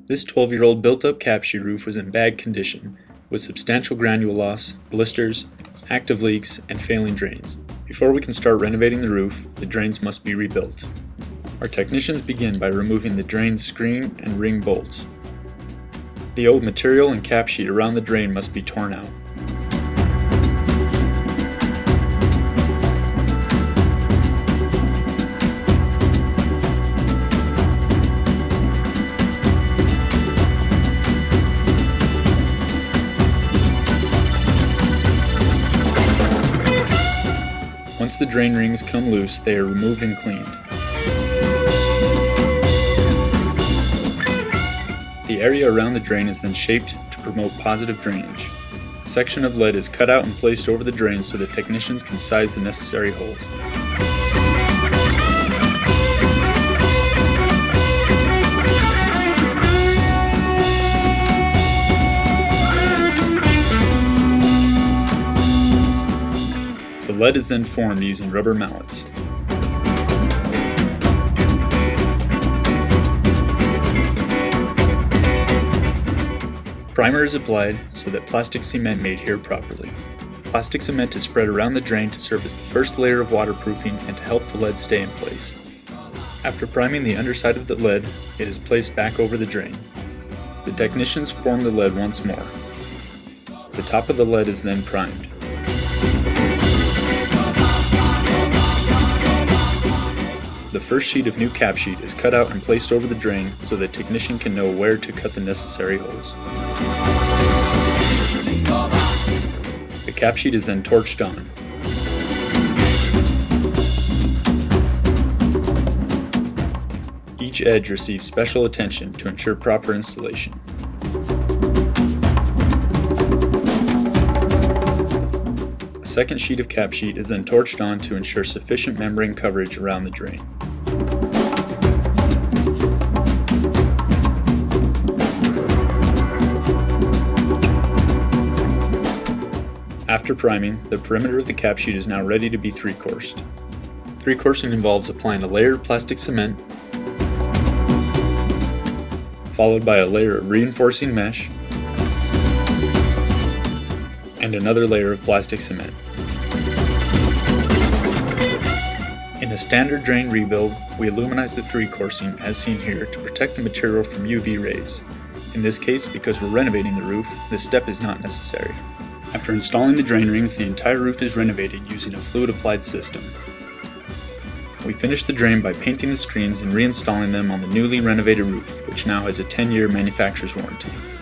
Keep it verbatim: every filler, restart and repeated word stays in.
This twelve-year-old built-up cap sheet roof was in bad condition, with substantial granule loss, blisters, active leaks, and failing drains. Before we can start renovating the roof, the drains must be rebuilt. Our technicians begin by removing the drain screen and ring bolts. The old material and cap sheet around the drain must be torn out. Once the drain rings come loose, they are removed and cleaned. The area around the drain is then shaped to promote positive drainage. A section of lead is cut out and placed over the drain so that technicians can size the necessary holes. The lead is then formed using rubber mallets. Primer is applied so that plastic cement may adhere properly. Plastic cement is spread around the drain to serve as the first layer of waterproofing and to help the lead stay in place. After priming the underside of the lead, it is placed back over the drain. The technicians form the lead once more. The top of the lead is then primed. The first sheet of new cap sheet is cut out and placed over the drain so the technician can know where to cut the necessary holes. The cap sheet is then torched on. Each edge receives special attention to ensure proper installation. A second sheet of cap sheet is then torched on to ensure sufficient membrane coverage around the drain. After priming, the perimeter of the cap sheet is now ready to be three-coursed. Three-coursing involves applying a layer of plastic cement, followed by a layer of reinforcing mesh, and another layer of plastic cement. In a standard drain rebuild, we aluminize the three-coursing as seen here to protect the material from U V rays. In this case, because we're renovating the roof, this step is not necessary. After installing the drain rings, the entire roof is renovated using a fluid-applied system. We finish the drain by painting the screens and reinstalling them on the newly renovated roof, which now has a ten year manufacturer's warranty.